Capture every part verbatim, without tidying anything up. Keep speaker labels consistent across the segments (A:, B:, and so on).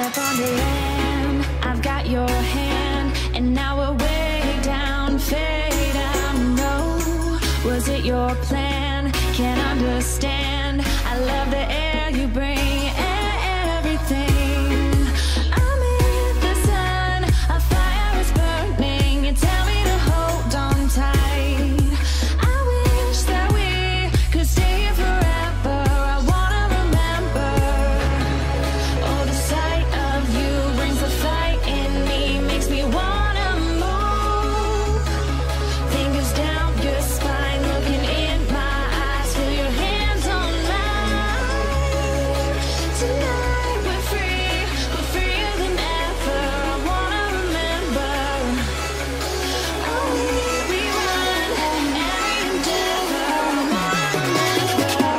A: up on the land, I've got your hand, and now we're way down, fade out. No, was it your plan? Can't understand. I love the air you bring, everything. I'm in the sun, a fire is burning. You tell me to hold on tight. I wish that we could stay here forever. I wanna remember. Oh, the sight of you brings the fight in me, makes me wanna move. Fingers down your spine, looking in my eyes, feel your hands on mine. Tonight we're free, we're freer than ever. I wanna remember. Oh, we run every endeavor. I wanna remember.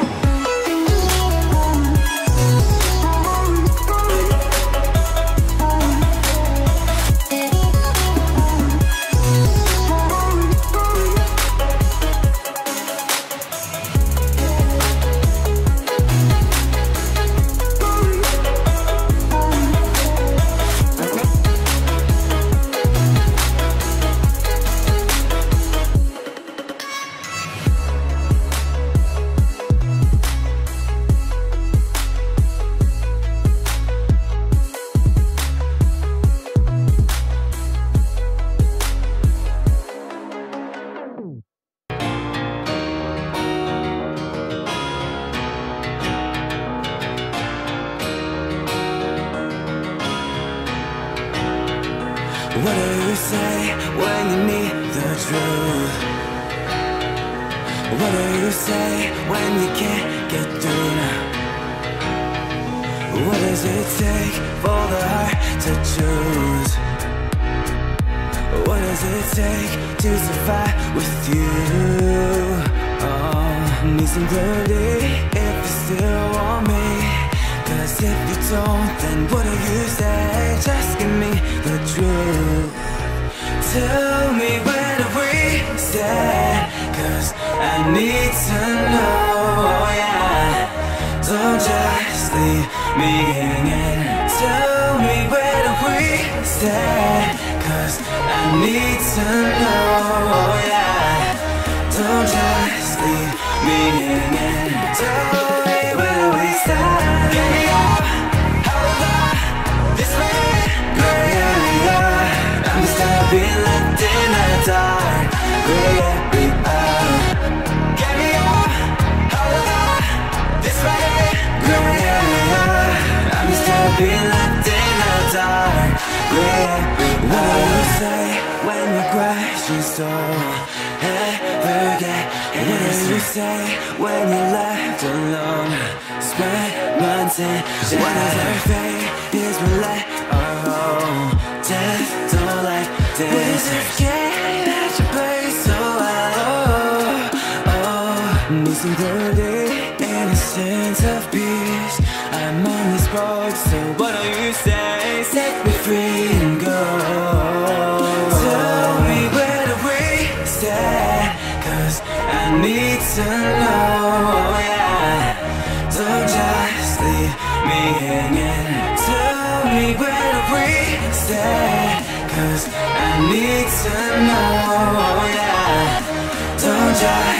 B: What do you say when you need the truth? What do you say when you can't get through now? What does it take for the heart to choose? What does it take to survive with you? Oh, need some clarity if you still want me. Cause if you don't, then what do you say? Just give me the truth. Tell me where do we stand? Cause I need to know, oh yeah. Don't just leave me hanging. Tell me where do we stand? Cause I need to know, oh yeah. Don't just leave me hanging. Tell me where do we stand? Get me up, over, this way, girl, yeah, yeah. I'm just tired of being left in the dark, girl, yeah, we are. Get me up, over, this way, girl, yeah, yeah. I'm just tired of being left in the dark, girl, yeah, we are. What do you say when you crash your soul? Ever get? And what do you say when you're left alone? Spread months and what is our fate? Is we let our home. Death don't like this. What is it getting at your place so well? Oh, oh, need some clarity and a sense of peace. I'm on this road, so what do you say? Set me free and go. Tell me where do we stand? Cause I need to know, oh yeah. Don't just leave me hanging. Tell me where do we stand? Cause I need to know, oh yeah. Don't just